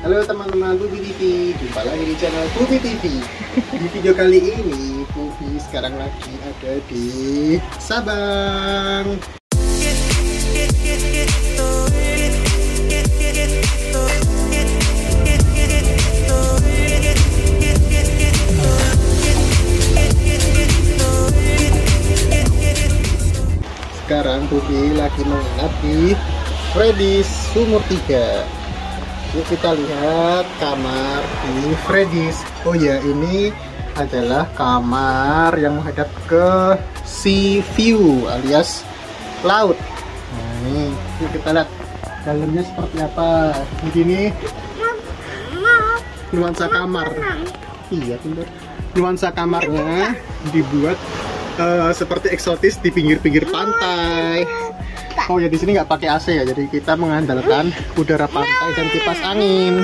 Halo teman-teman Pupi TV, jumpa lagi di channel Pupi TV. Di video kali ini, Pupi sekarang lagi ada di Sabang. Sekarang Pupi lagi menginap di Freddy's Sumur 3. Yuk kita lihat kamar di Freddy's. Oh ya, ini adalah kamar yang menghadap ke sea view alias laut. Nah, ini yuk kita lihat dalamnya seperti apa. Begini nuansa kamar. Iya, benar. Nuansa kamarnya dibuat seperti eksotis di pinggir-pinggir pantai. Oh ya, di sini nggak pakai AC ya, jadi kita mengandalkan udara pantai dan kipas angin.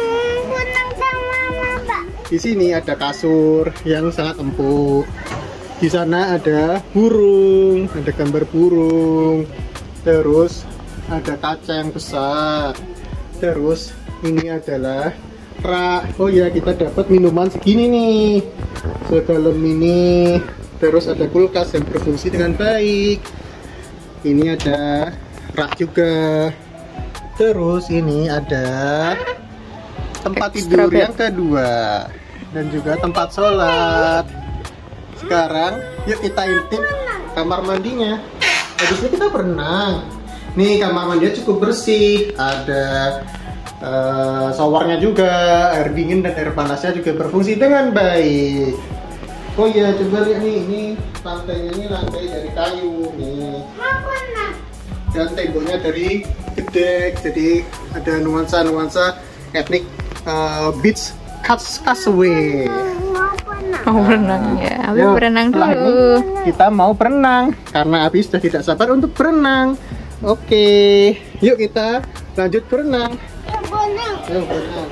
Di sini ada kasur yang sangat empuk. Di sana ada burung, ada gambar burung. Terus ada kaca yang besar. Terus ini adalah rak. Oh ya, kita dapat minuman segini nih, segalon ini. Terus ada kulkas yang berfungsi dengan baik. Ini ada rak juga. Terus ini ada tempat tidur yang kedua dan juga tempat sholat. Sekarang yuk kita intip kamar mandinya. Habisnya kita berenang. Nih, kamar mandinya cukup bersih. Ada showernya juga, air dingin dan air panasnya juga berfungsi dengan baik. Oh iya, coba lihat nih, ini lantainya ini lantai dari kayu nih. Dan temboknya dari gedek, jadi ada nuansa-nuansa etnik beach castaway. Mau berenang ya, Abi berenang dulu. Kita mau berenang karena Abi sudah tidak sabar untuk berenang. Oke, yuk kita lanjut berenang. Yuk berenang.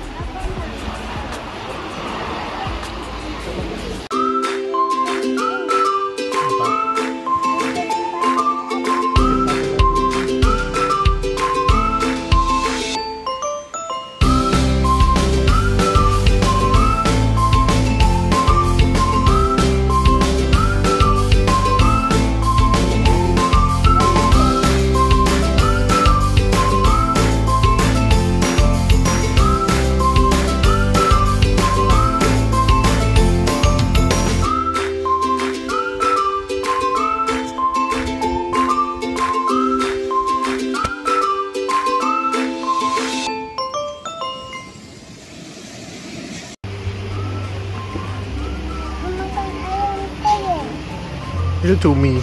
Itu cumi.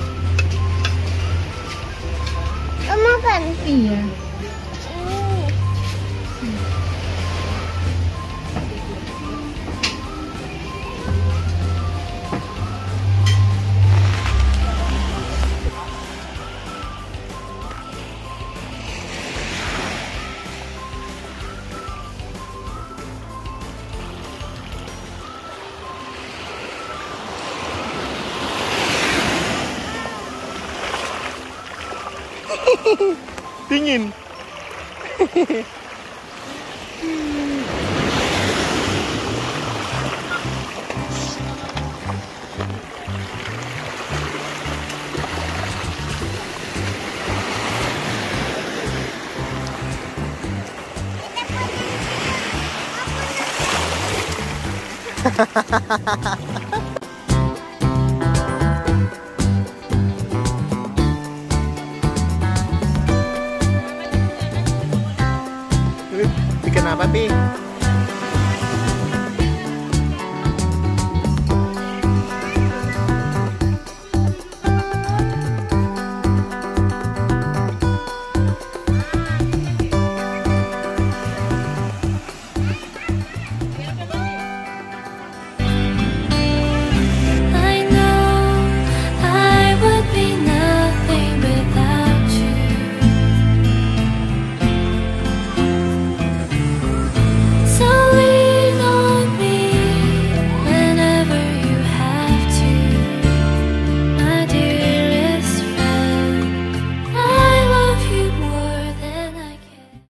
Makan. Iya. Dingin. Bikin apa, Pi?